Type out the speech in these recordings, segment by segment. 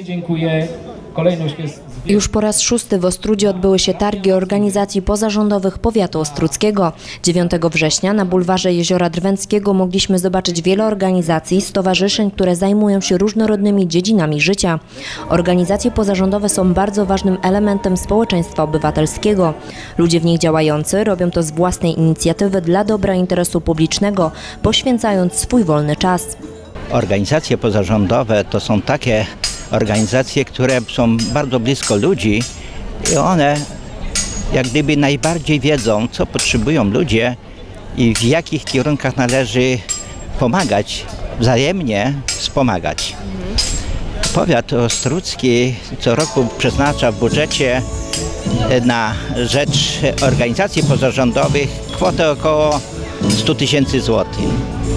Dziękuję. Kolejność jest... Już po raz 6. w Ostródzie odbyły się targi organizacji pozarządowych powiatu ostródzkiego. 9 września na bulwarze Jeziora Drwęckiego mogliśmy zobaczyć wiele organizacji, stowarzyszeń, które zajmują się różnorodnymi dziedzinami życia. Organizacje pozarządowe są bardzo ważnym elementem społeczeństwa obywatelskiego. Ludzie w nich działający robią to z własnej inicjatywy dla dobra interesu publicznego, poświęcając swój wolny czas. Organizacje pozarządowe to są takie organizacje, które są bardzo blisko ludzi i one jak gdyby najbardziej wiedzą, co potrzebują ludzie i w jakich kierunkach należy pomagać, wzajemnie wspomagać. Powiat ostródzki co roku przeznacza w budżecie na rzecz organizacji pozarządowych kwotę około 100 000 złotych.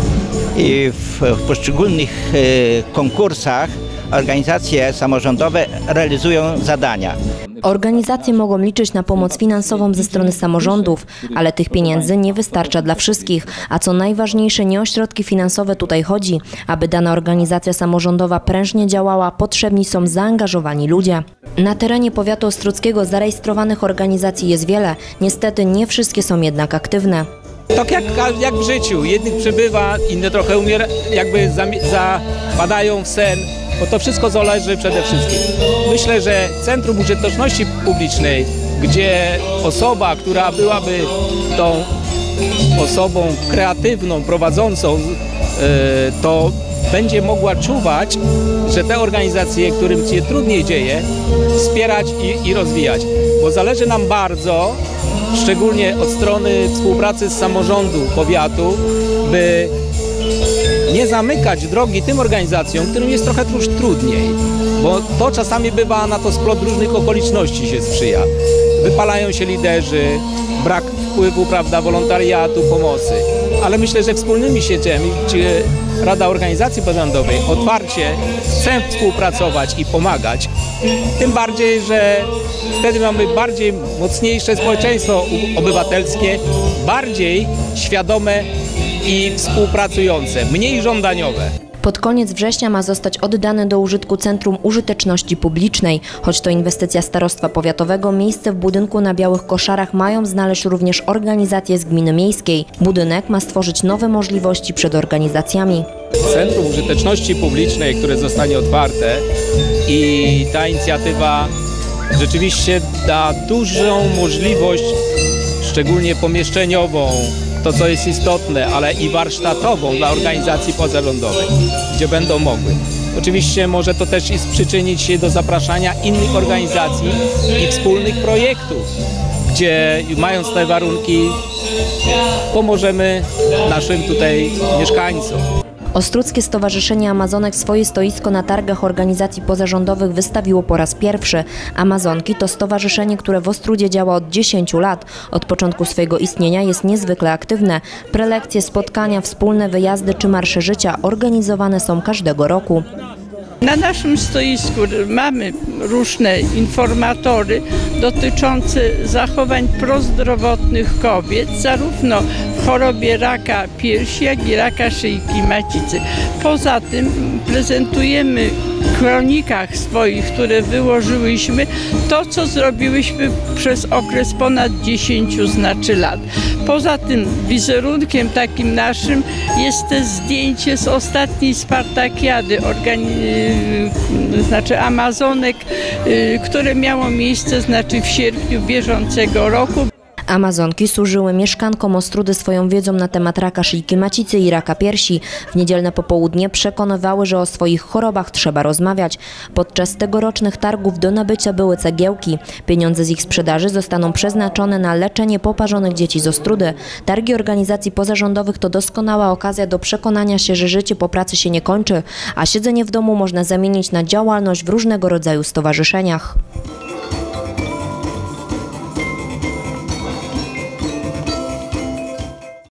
I w poszczególnych konkursach organizacje samorządowe realizują zadania. Organizacje mogą liczyć na pomoc finansową ze strony samorządów, ale tych pieniędzy nie wystarcza dla wszystkich, a co najważniejsze, nie o środki finansowe tutaj chodzi. Aby dana organizacja samorządowa prężnie działała, potrzebni są zaangażowani ludzie. Na terenie powiatu ostródzkiego zarejestrowanych organizacji jest wiele, niestety nie wszystkie są jednak aktywne. Tak jak w życiu, jednych przybywa, inne trochę umiera, jakby zapadają w sen, bo to wszystko zależy przede wszystkim. Myślę, że Centrum Użyteczności Publicznej, gdzie osoba, która byłaby tą osobą kreatywną, prowadzącą, to będzie mogła czuwać, że te organizacje, którym się trudniej dzieje, wspierać i rozwijać. Bo zależy nam bardzo, szczególnie od strony współpracy z samorządu powiatu, by nie zamykać drogi tym organizacjom, którym jest trochę trudniej, bo to czasami bywa na to splot różnych okoliczności się sprzyja. Wypalają się liderzy, brak wpływu, prawda, wolontariatu, pomocy. Ale myślę, że wspólnymi sieciami, czy Rada Organizacji Pozarządowej otwarcie chce współpracować i pomagać, tym bardziej, że wtedy mamy bardziej mocniejsze społeczeństwo obywatelskie, bardziej świadome i współpracujące, mniej żądaniowe. Pod koniec września ma zostać oddane do użytku Centrum Użyteczności Publicznej. Choć to inwestycja Starostwa Powiatowego, miejsce w budynku na Białych Koszarach mają znaleźć również organizacje z gminy miejskiej. Budynek ma stworzyć nowe możliwości przed organizacjami. Centrum Użyteczności Publicznej, które zostanie otwarte, i ta inicjatywa rzeczywiście da dużą możliwość, szczególnie pomieszczeniową, to co jest istotne, ale i warsztatową dla organizacji pozarządowych, gdzie będą mogły. Oczywiście może to też i przyczynić się do zapraszania innych organizacji i wspólnych projektów, gdzie mając te warunki pomożemy naszym tutaj mieszkańcom. Ostródzkie Stowarzyszenie Amazonek swoje stoisko na targach organizacji pozarządowych wystawiło po raz pierwszy. Amazonki to stowarzyszenie, które w Ostródzie działa od 10 lat. Od początku swojego istnienia jest niezwykle aktywne. Prelekcje, spotkania, wspólne wyjazdy czy marsze życia organizowane są każdego roku. Na naszym stoisku mamy różne informatory dotyczące zachowań prozdrowotnych kobiet, zarówno w chorobie raka piersi, jak i raka szyjki macicy. Poza tym prezentujemy w kronikach swoich, które wyłożyłyśmy, to co zrobiłyśmy przez okres ponad 10 lat. Poza tym wizerunkiem takim naszym jest też zdjęcie z ostatniej Spartakiady, Amazonek, które miało miejsce w sierpniu bieżącego roku. Amazonki służyły mieszkankom Ostródy swoją wiedzą na temat raka szyjki macicy i raka piersi. W niedzielne popołudnie przekonywały, że o swoich chorobach trzeba rozmawiać. Podczas tegorocznych targów do nabycia były cegiełki. Pieniądze z ich sprzedaży zostaną przeznaczone na leczenie poparzonych dzieci z Ostródy. Targi organizacji pozarządowych to doskonała okazja do przekonania się, że życie po pracy się nie kończy, a siedzenie w domu można zamienić na działalność w różnego rodzaju stowarzyszeniach.